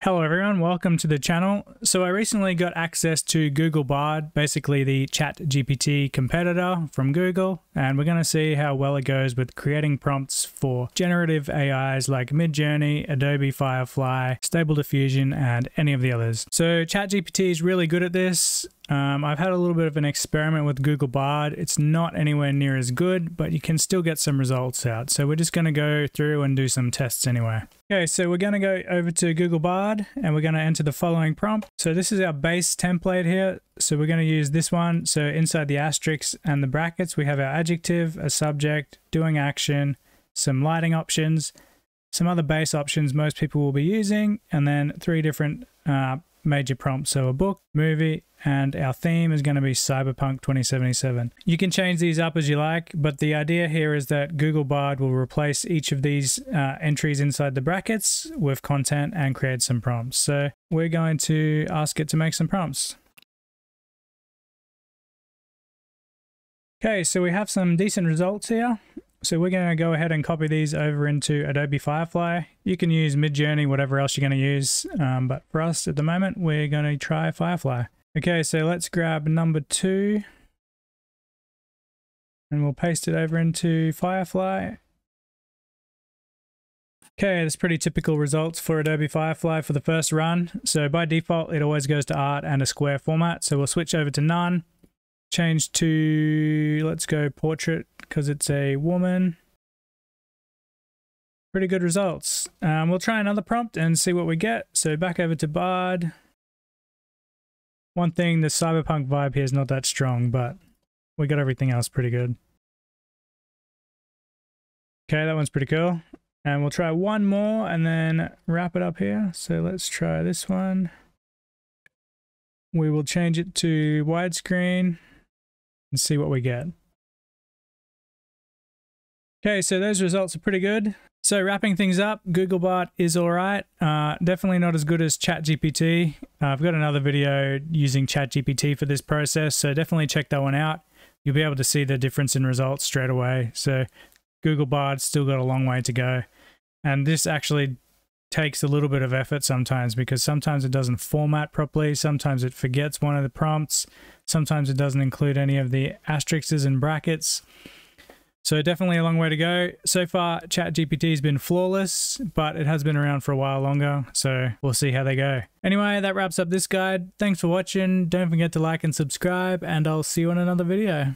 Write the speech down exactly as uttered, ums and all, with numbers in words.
Hello everyone, welcome to the channel. So I recently got access to Google Bard, basically the Chat G P T competitor from Google, and we're going to see how well it goes with creating prompts for generative A Is like Midjourney, Adobe Firefly, Stable Diffusion, and any of the others. So Chat G P T is really good at this. Um, I've had a little bit of an experiment with Google Bard. It's not anywhere near as good, but you can still get some results out. So we're just going to go through and do some tests anyway. Okay, so we're going to go over to Google Bard and we're going to enter the following prompt. So this is our base template here. So we're going to use this one. So inside the asterisks and the brackets, we have our adjective, a subject, doing action, some lighting options, some other base options most people will be using, and then three different uh, major prompts. So a book, movie, and our theme is going to be Cyberpunk twenty seventy-seven. You can change these up as you like, but the idea here is that Google Bard will replace each of these uh, entries inside the brackets with content and create some prompts. So we're going to ask it to make some prompts. Okay, so we have some decent results here. So we're going to go ahead and copy these over into Adobe Firefly. You can use Midjourney, whatever else you're going to use, um, but for us at the moment, we're going to try Firefly. Okay, so let's grab number two and we'll paste it over into Firefly. Okay, that's pretty typical results for Adobe Firefly for the first run. So by default, it always goes to art and a square format. So we'll switch over to none, change to, let's go portrait because it's a woman. Pretty good results. Um, we'll try another prompt and see what we get. So back over to Bard. One thing, the cyberpunk vibe here is not that strong, but we got everything else pretty good. Okay, that one's pretty cool. And we'll try one more and then wrap it up here. So let's try this one. We will change it to widescreen and see what we get. Okay, so those results are pretty good. So wrapping things up, Google Bard is all right. Uh, definitely not as good as Chat G P T. Uh, I've got another video using Chat G P T for this process, so definitely check that one out. You'll be able to see the difference in results straight away. So Google Bard's still got a long way to go. And this actually takes a little bit of effort sometimes because sometimes it doesn't format properly. Sometimes it forgets one of the prompts. Sometimes it doesn't include any of the asterisks and brackets. So definitely a long way to go. So far, Chat G P T has been flawless, but it has been around for a while longer, so we'll see how they go. Anyway, that wraps up this guide. Thanks for watching. Don't forget to like and subscribe, and I'll see you in another video.